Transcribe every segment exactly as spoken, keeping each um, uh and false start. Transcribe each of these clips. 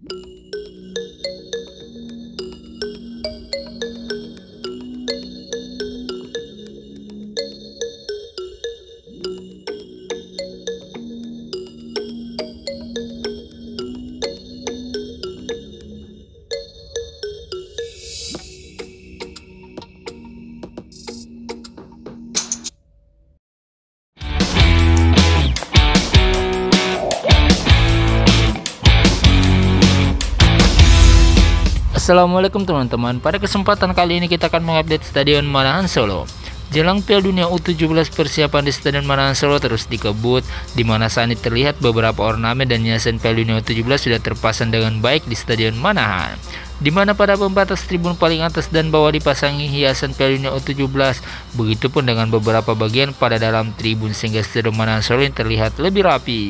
Assalamualaikum teman-teman, pada kesempatan kali ini kita akan mengupdate Stadion Manahan Solo. Jelang Piala Dunia U tujuh belas, persiapan di Stadion Manahan Solo terus dikebut, di mana saat ini terlihat beberapa ornamen dan hiasan Piala Dunia U tujuh belas sudah terpasang dengan baik di Stadion Manahan, di mana pada pembatas tribun paling atas dan bawah dipasangi hiasan Piala Dunia U tujuh belas. Begitupun dengan beberapa bagian pada dalam tribun sehingga Stadion Manahan Solo ini terlihat lebih rapi.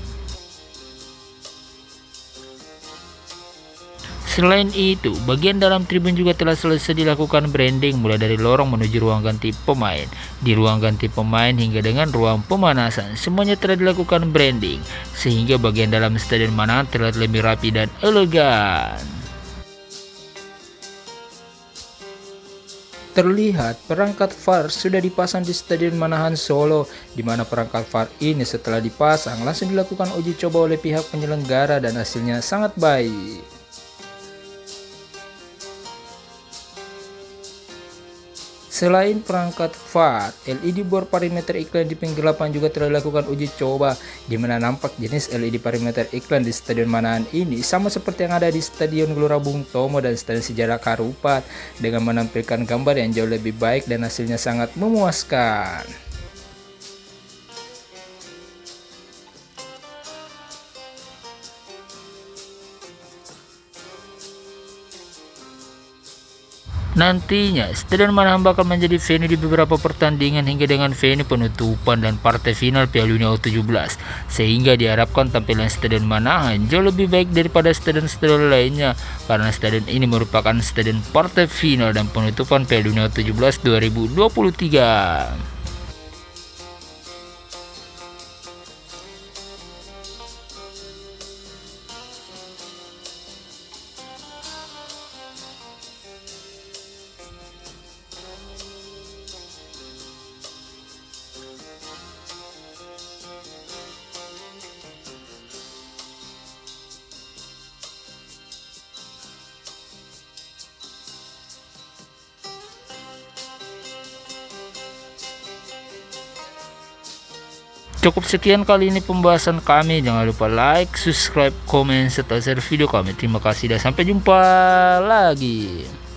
Selain itu, bagian dalam tribun juga telah selesai dilakukan branding, mulai dari lorong menuju ruang ganti pemain, di ruang ganti pemain hingga dengan ruang pemanasan. Semuanya telah dilakukan branding, sehingga bagian dalam Stadion Manahan terlihat lebih rapi dan elegan. Terlihat perangkat V A R sudah dipasang di Stadion Manahan Solo, di mana perangkat V A R ini setelah dipasang langsung dilakukan uji coba oleh pihak penyelenggara dan hasilnya sangat baik. Selain perangkat V A R, L E D bor perimeter iklan di pinggir lapangan juga telah dilakukan uji coba, di mana nampak jenis L E D perimeter iklan di Stadion Manahan ini sama seperti yang ada di Stadion Gelora Bung Tomo dan Stadion Sejarah Harupat, dengan menampilkan gambar yang jauh lebih baik dan hasilnya sangat memuaskan. Nantinya, Stadion Manahan bakal menjadi venue di beberapa pertandingan hingga dengan venue penutupan dan partai final Piala Dunia U tujuh belas, sehingga diharapkan tampilan Stadion Manahan jauh lebih baik daripada stadion-stadion lainnya, karena stadion ini merupakan stadion partai final dan penutupan Piala Dunia U tujuh belas dua ribu dua puluh tiga. Cukup sekian kali ini pembahasan kami. Jangan lupa like, subscribe, komen, serta share video kami. Terima kasih dan sampai jumpa lagi.